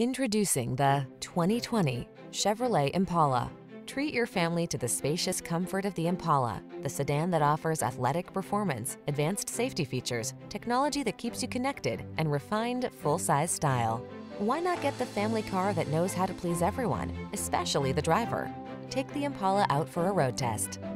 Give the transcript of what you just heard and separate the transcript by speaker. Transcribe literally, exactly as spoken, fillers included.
Speaker 1: Introducing the twenty twenty Chevrolet Impala. Treat your family to the spacious comfort of the Impala, the sedan that offers athletic performance, advanced safety features, technology that keeps you connected, and refined full-size style. Why not get the family car that knows how to please everyone, especially the driver? Take the Impala out for a road test.